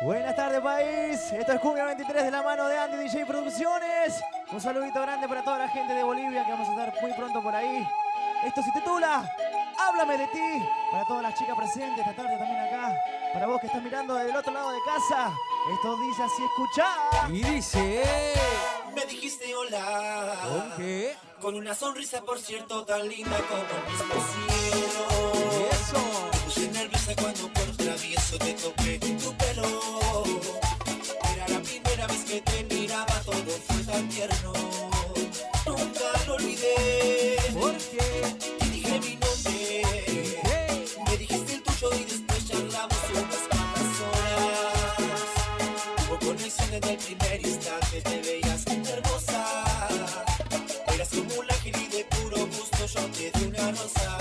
Buenas tardes, país. Esto es Cumbia 23 de la mano de Andy DJ Producciones. Un saludito grande para toda la gente de Bolivia que vamos a estar muy pronto por ahí. Esto se titula Háblame de ti. Para todas las chicas presentes esta tarde también acá. Para vos que estás mirando desde el otro lado de casa. Esto dice así, escuchá. Y dice... Me dijiste hola. ¿Con qué? Con una sonrisa, por cierto, tan linda como el mismo cielo. Eso. Me puse nerviosa cuando por travieso te toqué tu pelo. Era la primera vez que te miraba, todo fue tan tierno. Nunca lo olvidé. ¿Por qué? Te dije mi nombre. Hey. Me dijiste el tuyo y después charlamos unas cuantas horas. Hubo conexión desde el primer instante, te veías hermosa. Eras como un ángel y de puro gusto yo te di una rosa.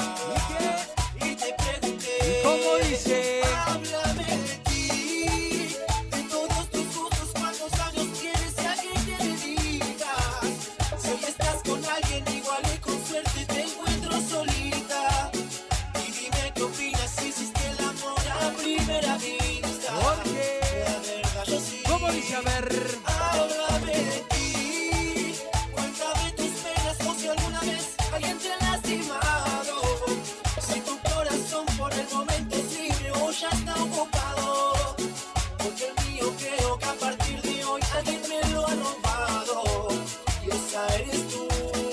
Y te pregunté, ¿Cómo dice? háblame de ti, de todos tus gustos, cuántos años tienes y a quién te dedicas. Si hoy estás con alguien igual y con suerte te encuentro solita. Y dime qué opinas si hiciste el amor a primera vista. ¿Por qué? La verdad yo sí. ¿Cómo dice? A ver. Háblame de ti, cuéntame tus penas o si alguna vez alguien te ha lastimado. Si tu corazón por el momento es libre o ya está ocupado. Porque el mío creo que a partir de hoy alguien me lo ha robado. Y esa eres tú.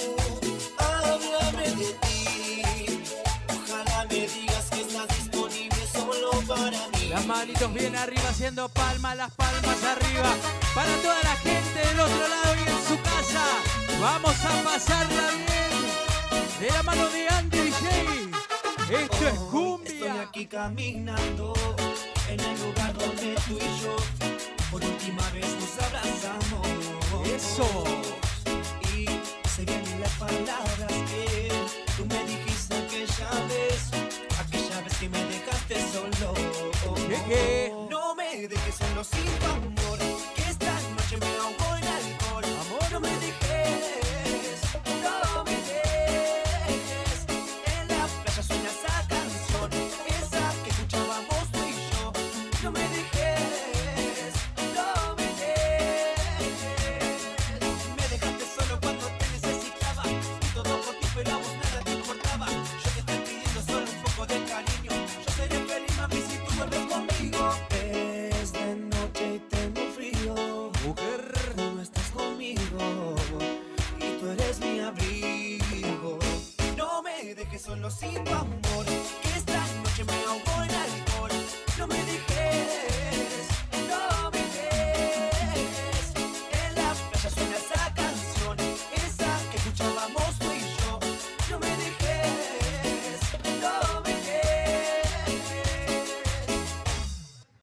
Háblame de ti, ojalá me digas que estás disponible solo para mí. Las manitos bien arriba, haciendo palmas, las palmas arriba. Para toda la gente del otro lado y en su casa. Vamos a pasarla bien. De la mano de Andy DJ. Esto es cumbia. Estoy aquí caminando en el lugar donde tú y yo por última vez nos abrazamos. Eso. Y se vienen las palabras que tú me dijiste aquella vez que me dejaste solo. ¿Qué? No me dejes solo sin tu amor.